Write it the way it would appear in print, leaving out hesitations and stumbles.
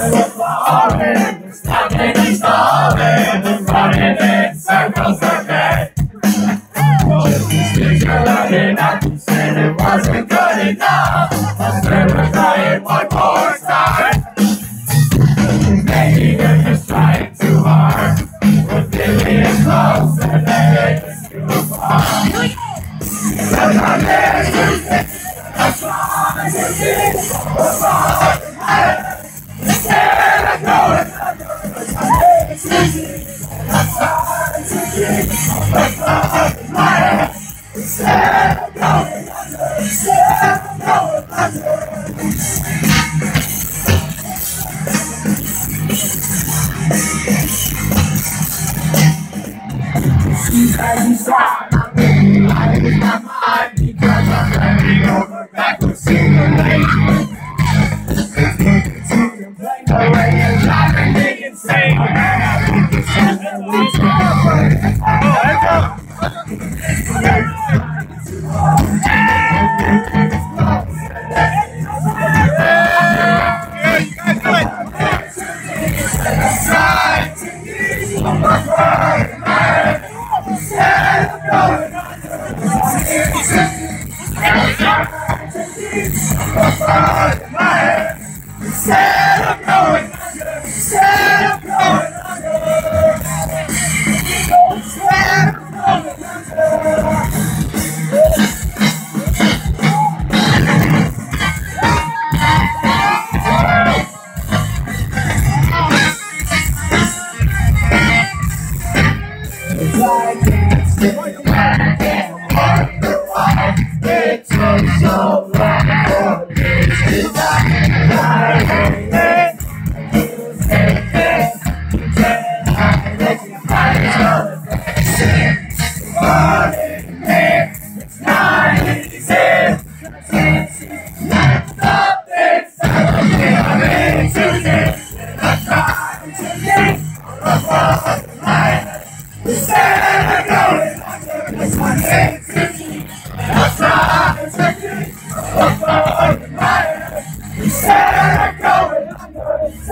falling, stopping and stalling, running in circles again. Things are looking up, said it wasn't good enough. I said we're trying one more time. Maybe we're just trying too hard. We're feeling close and then it's too far. But I'm there to think. I'm trying to be far. Instead of going it's easy. I'm trying to be far. Instead of going under. Instead of going under. As you saw, I'm living life in my mind because I'm bending over backwards in the lane. The way you're driving me insane. I think it's something we Set up